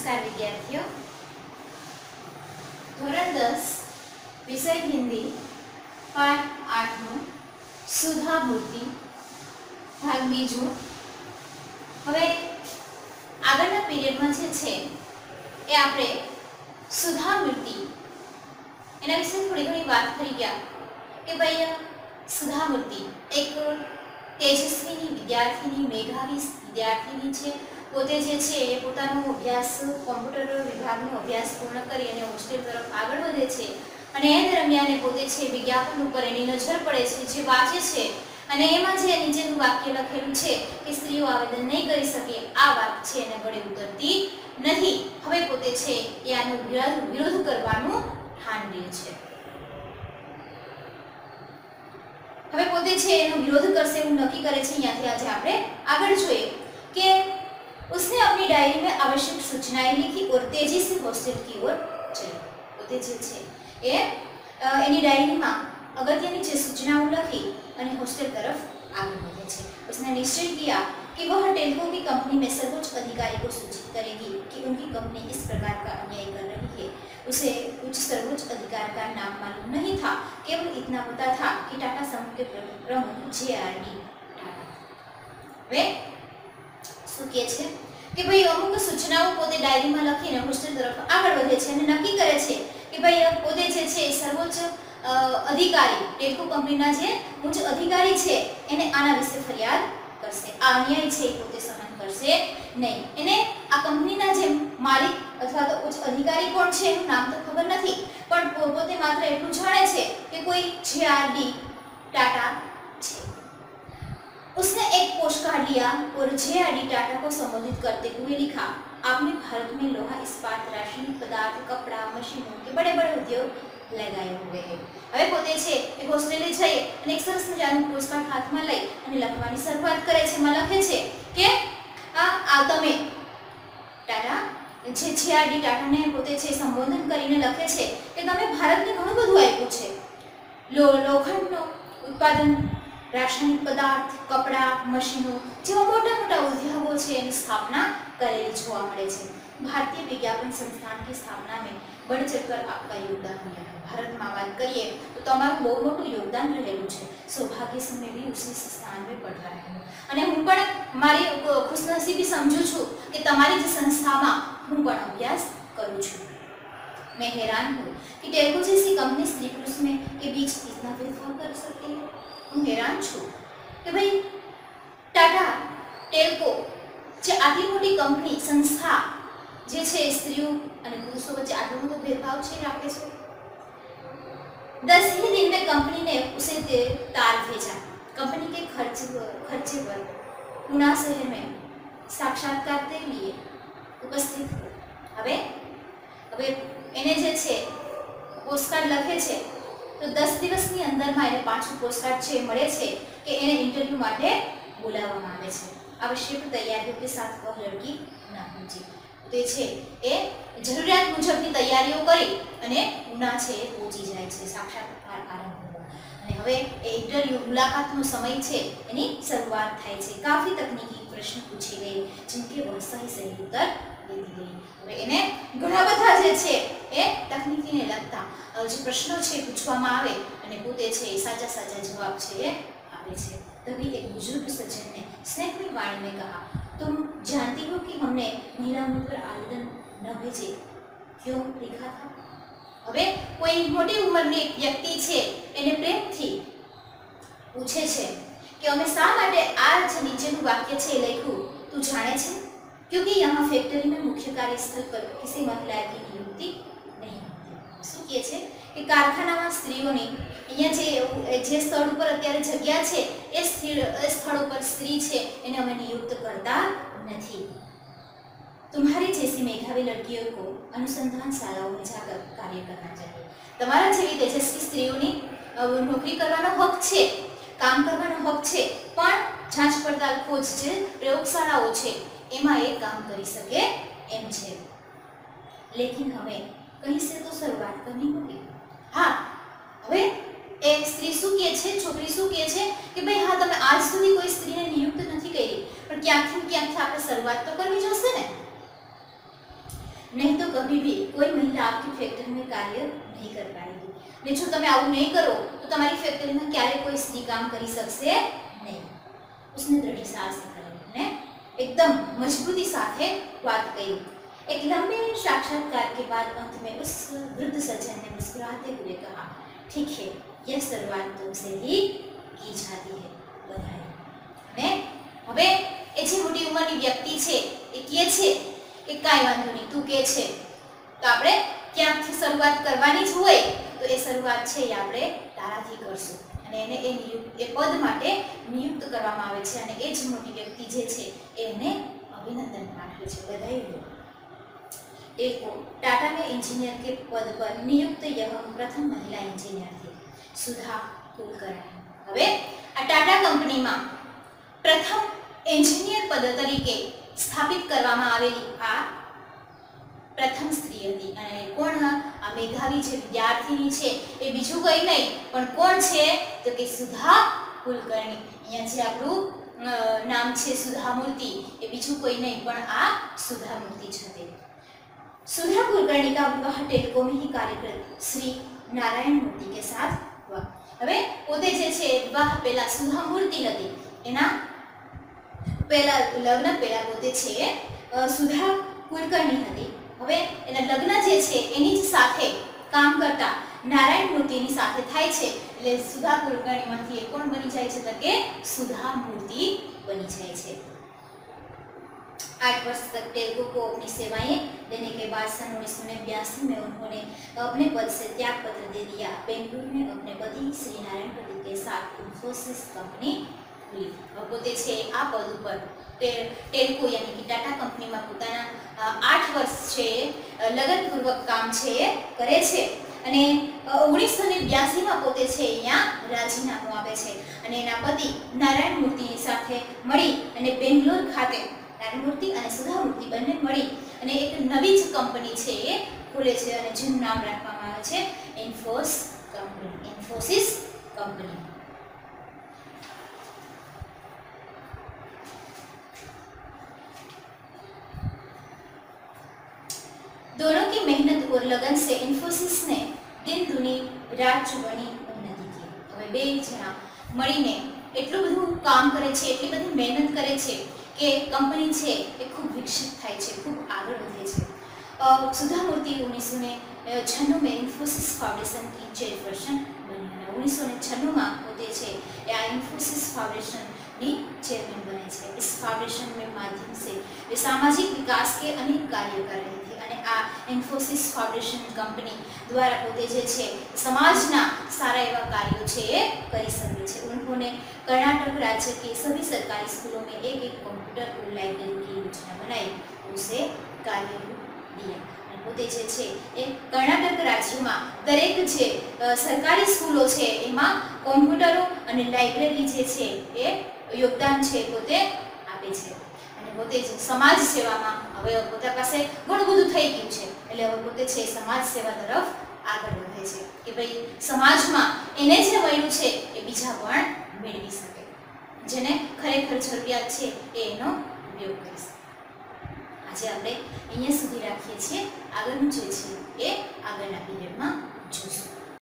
नमस्कार विद्यार्थियों, धोरण 10 विषय हिंदी पाठ 8 सुधा मूर्ति भाग बीजो। હવે આગળના પીરિયડમાં જે છે એ આપણે સુધા મૂર્તિ એના વિશે થોડી ઘણી વાત કરી ગયા કે ભાઈ સુધા મૂર્તિ એક તેજસ્વીની વિદ્યાર્થીની, મેધાવી વિદ્યાર્થીની છે। પોતે જે છે એ પોતાનો અભ્યાસ કોમ્પ્યુટર વિભાગનો અભ્યાસ પૂર્ણ કરી અને હોસ્ટેલ તરફ આગળ વધે છે અને એ દરમિયાન પોતે છે વિજ્ઞાપન ઉપર એની નજર પડે છે, જે વાંચે છે અને એમાં જે નીચેનું વાક્ય લખેલું છે કે સ્ત્રીઓ આવેદન નહીં કરી શકે, આ વાત છે એને ગળે ઉતરતી નથી। હવે પોતે છે એ આનો વિરોધ કરવાનું ઠાન લે છે। હવે પોતે છે એનો વિરોધ કરશે એવું નક્કી કરે છે। અહીંયાથી આજે આપણે આગળ જોઈએ कि उसने अपनी डायरी में आवश्यक सूचनाएं लिखी और तेजी से हॉस्टल की ओर चली। પોતે જે છે એ એની ડાયરીમાં અગત્યની જે સૂચનાઓ લખી અને હોસ્ટેલ तरफ आगे बढ़े छे। उसने निश्चय किया कि वह टेल्को की कंपनी में सर्वोच्च अधिकारी को सूचित करेगी कि उनकी कंपनी इस प्रकार का अन्याय कर रही है। उसे कुछ सर्वोच्च अधिकारी का नाम मालूम नहीं था, केवल इतना पता था कि टाटा समूह के प्रमुख JRD टाटा वे શું કહે છે કે ભાઈ અમુક સૂચનાઓ પોતે ડાયરીમાં લખીને હોસ્ટેલ તરફ આગળ વધે છે અને નક્કી કરે છે કે ભાઈ પોતે જે છે સર્વોચ્ચ અધિકારી ટેલ્કો કંપનીના જે ઉચ્ચ અધિકારી છે એને આના વિશે ફરિયાદ કરશે। આ અન્યાય છે એ પોતે સહન કરશે નહીં। એને આ કંપનીના જે માલિક અથવા તો ઉચ્ચ અધિકારી કોણ છે એનું નામ તો ખબર નથી, પણ પોતે માત્ર એટલું જાણે છે કે કોઈ JRD टाटा છે। उसने एक पोस्टकार्ड लिया और JRD टाटा को संबोधित करते हुए लिखा, आपने भारत में लोहा, इस्पात, रासायनिक पदार्थ, कपड़ा, मशीनों के बड़े बड़े उद्योग लगाए हुए हैं। હવે પોતે છે એ હોસ્ટેલે જઈ અને એક સરસ મજાનું પોસ્ટકાર્ડ હાથમાં લઈ અને લખવાની શરૂઆત કરે છે। એમાં લખે છે કે આ તમે ટાટા જે JRD ટાટાને પોતે છે સંબોધન કરીને લખે છે કે તમે ભારતને ઘણું બધું આપ્યું છે। લોખંડનું ઉત્પાદન, रासायनिक पदार्थ, कपड़ा, मशीनों જેવા મોટા મોટા ઉદ્યોગો છે એની સ્થાપના કરેલી જોવા મળે છે। भारतीय विज्ञापन संस्थान की स्थापना में बढ़ चढ़कर आपका योगदान दिया है। भारत में बात करिए तो તમારું બહુ મોટું યોગદાન રહેલું છે। सौभाग्य से मैं भी उसी स्थान में पढ़ रहा हूँ અને હું પણ મારી ખુશનસીબી સમજુ છું કે તમારી જે સંસ્થામાં હું પણ અભ્યાસ કરું છું। मैं हैरान हूँ कि टेल्को जैसी कंपनी स्त्री पुरुष में के बीच इतना भेदभाव कर सकती है। હું હેરાન છું કે ભાઈ ટાટા ટેલ્કો જે આટલી મોટી કંપની સંસ્થા જે છે સ્ત્રીઓ અને પુરુષો વચ્ચે આટલો મોટો ભેદભાવ છે રાખે છે। 10 ही दिन में कंपनी ने उसे तार भेजा। कंपनी के खर्चे पर पुणे शहर में साक्षात्कार के लिए उपस्थित हो। હવે એને જે છે પોસ્ટકાર્ડ લખે છે तो 10 દિવસની અંદરમાં એને પાછું પોસ્ટકાર્ડ છે મળે છે કે એને ઇન્ટરવ્યુ માટે બોલાવવામાં આવે છે। આવશ્યક તૈયારીઓ કે સાથ વહ લડકી ના પહોંચી। તો છે એ જરૂરિયાત મુજબની તૈયારીઓ કરી અને ઉના છે પહોંચી જાય છે। સાક્ષાત્કાર આરંભ થયો અને હવે એ ઇન્ટરવ્યુ મુલાકાતનો સમય છે એની શરૂઆત થાય છે। કાફી તકનીકી પ્રશ્ન પૂછી ગઈ जिनके वह सही सही उत्तर દેતી ગઈ। હવે એને ઘણા બધા જે છે એ તકનીકીને લગતા જે પ્રશ્નો છે પૂછવામાં આવે અને પોતે છે એ સાચા સાચા જવાબ છે એ આપે છે। तभी एक बुजुर्ग सज्जन ने स्नेहमयी वाणी में कहा, तुम जानती हो कि हमने महिलाओं पर आवेदन न भेजे क्यों लिखा था। હવે કોઈ મોટી ઉંમરની એક વ્યક્તિ છે એને પ્રેમથી પૂછે છે કે અમે શા માટે આ જે નીચેનું વાક્ય છે એ લખ્યું તું જાણે છે। क्योंकि यहाँ फैक्ट्री में मुख्य कार्यस्थल पर किसी महिला की नियुक्ति नहीं होती। શું કહે છે કે કારખાનામાં સ્ત્રીઓની અહીંયા જે સ્થળ ઉપર અત્યારે જગ્યા છે એ સ્થળ ઉપર સ્ત્રી છે એને અમે નિયુક્ત કરતા નથી। तुम्हारी जैसी मेधावी लड़कियों को अनुसंधान शालाओं में जाकर कार्य करना चाहिए। તમારા જેવી તેજસ્વી સ્ત્રીઓની નોકરી કરવાનો હક છે, કામ કરવાનો હક છે, પણ જાંચ પડતાલ ખોજ જે પ્રયોગશાળાઓ છે એમાં એ કામ કરી શકે એમ છે। लेकिन हमें कहीं से तो शुरुआत करनी होगी। हाँ, હવે એ સ્ત્રી શું કહે છે, છોકરી શું કહે છે કે ભાઈ હા તમે આજ સુધી કોઈ સ્ત્રીને નિયુક્ત નથી કરી, પણ ક્યાંકથી આપણે શરૂઆત તો કરવી જોશે ને। नहीं तो कभी भी कोई महिला आपकी फैक्ट्री में कार्य नहीं कर पाएगी। ने जो તમે આવું નહીં કરો તો તમારી ફેક્ટરીમાં ક્યારે કોઈ સ્ત્રી કામ કરી શકશે નહીં। उसने दृढ़ साहस करी ने एकदम मजबूती साथे बात कही। एक लंबे साक्षात्कार के बाद अंत में उस वृद्ध सज्जन ने मुस्कुराते हुए कहा, ठीक है, यह शुरुआत तुमसे ही की जाती है, बधाई। ने હવે એ જે મોટી ઉંમરની વ્યક્તિ છે એ કહે છે કે કાંઈ વાંધો નહીં, તું કહે છે તો આપણે ક્યાંકથી શરૂઆત કરવાની જ હોય તો એ શરૂઆત છે એ આપણે તારાથી કરશું અને એને એ પદ માટે નિયુક્ત કરવામાં આવે છે અને એ જ મોટી વ્યક્તિ જે છે એને અભિનંદન પાઠવે છે, બધાઈ हो। टेल्को टाटा में इंजीनियर के पद पर नियुक्त यह प्रथम महिला इंजीनियर थी, सुधा कुलकर्णी। હવે આ ટાટા કંપનીમાં પ્રથમ એન્જિનિયર પદ તરીકે સ્થાપિત કરવામાં આવેલી આ પ્રથમ સ્ત્રી હતી અને કોણ આ મેધાવી જે વિદ્યાર્થીની છે એ બીજું કંઈ નહીં પણ કોણ છે તો કે સુધા કુલકર્ણી। અહીંયા જે આપણું નામ છે સુધા મૂર્તિ એ બીજું કોઈ નહીં પણ આ સુધા મૂર્તિ જ હતી। सुधा कुलकर्णी का विवाह टेल्को में ही कार्यरत श्री नारायण मूर्ति के साथ हुआ। હવે પોતે જે છે વિવાહ પહેલા સુધા મૂર્તિ હતી એના પહેલા લગ્ન પહેલા પોતે છે સુધા કુલકર્ણી હતી। હવે એના લગ્ન જે છે એની જ સાથે કામ કરતા નારાયણ મૂર્તિની સાથે થાય છે એટલે સુધા કુલકર્ણીમાંથી એ કોણ બની જાય છે તો કે સુધા મૂર્તિ બની જાય છે। 8 वर्ष तक टेल्को को अपनी सेवाएं देने के बाद सन 1982 में उन्होंने अपने पद से त्याग पत्र दे दिया। बेंगलुरु में अपने पति श्री नारायण पति के साथ इंफोसिस कंपनी खुली। પોતે છે આ પદ ઉપર ટેલ્કો यानी कि टाटा कंपनीમાં પોતાના 8 વર્ષ છે લગનપૂર્વક કામ છે કરે છે અને 1982માં પોતે છે અહીંયા રાજીનામું આપે છે અને એના પતિ નારાયણ મૂર્તિની સાથે મળી અને બેંગ્લોર ખાતે નારાયણ મૂર્તિ અને સુધા મૂર્તિ બંને મળી અને એક નવી જ કંપની છે એ ખોલે છે અને જેનું નામ રાખવામાં આવે છે ઇન્ફોસિસ કંપની। दोनों की मेहनत और लगन से इन्फोसिस ने दिन दुनी रात चुगनी उन्नति की। હવે બે જણા મળીને એટલું બધું કામ કરે છે, એટલી બધી મહેનત કરે છે કે કંપની છે એ ખૂબ વિકસિત થાય છે, ખૂબ આગળ વધે છે। સુધા મૂર્તિ 1996 में इन्फोसिस फाउंडेशन की चेयरपर्सन बनी અને 1996માં પોતે છે એ આ ઇન્ફોસિસ फाउंडेशनની चेयरमैन बने છે। इस फाउंडेशन में माध्यम से वे सामाजिक विकास के अनेक कार्य कर रही थी અને આ ઇન્ફોસિસ फाउंडेशन कंपनी द्वारा પોતે જે છે સમાજના સારા એવા કાર્યો છે એ કરી શકે છે। उन्होंने कर्नाटक राज्य के सभी सरकारी स्कूलों में एक कंप्यूटर और लाइब्रेरी की योजना बनाई, उसे कार्य दिया। પોતે જે છે એ કર્ણાટક રાજ્યમાં દરેક જે સરકારી સ્કૂલો છે એમાં કોમ્પ્યુટરો અને લાઇબ્રેરી જે છે એ યોગદાન છે પોતે આપે છે અને પોતે જે સમાજ સેવામાં હવે પોતા પાસે ઘણું બધું થઈ ગયું છે એટલે હવે પોતે છે સમાજ સેવા તરફ આગળ વધે છે કે ભાઈ સમાજમાં એને જે મળ્યું છે એ બીજા પણ મેળવી શકે, જેને ખરેખર જરૂરિયાત છે એ એનો ઉપયોગ કરી શકે। આજે આપણે અહીંયા સુધી રાખીએ છીએ, આગળનું જે છે એ આગળના પીરિયડમાં